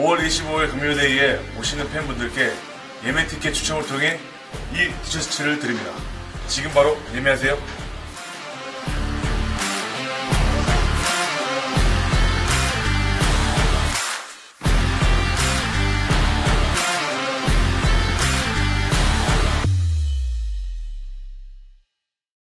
5월 25일 금요일데이에 오시는 팬분들께 예매 티켓 추첨을 통해 이 티셔츠를 드립니다. 지금 바로 예매하세요.